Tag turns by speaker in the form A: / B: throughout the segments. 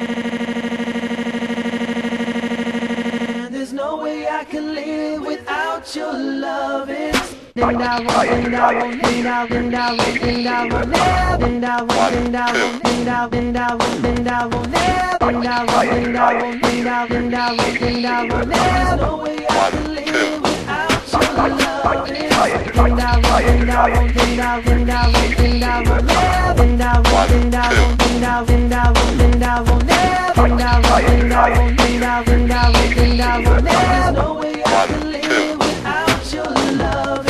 A: There's no way I can live without your loving. And I won't, and I won't, and I won't, and I won't, and I won't never, and I won't, and I won't, and I won't, and I won't, and I won't never, and I won't, and I won't, and I won't, and I won't, and I won't never. There's no way I can live without your loving. And I won't, and I won't, and I won't, and I won't, and I won't never, and I won't, and I won't, and I won't, and I won't, and I won't never, and I won't, and I won't, and I won't, and I won't, and I won't never. There's no way I can live without your loving.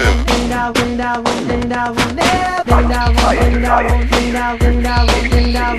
A: And I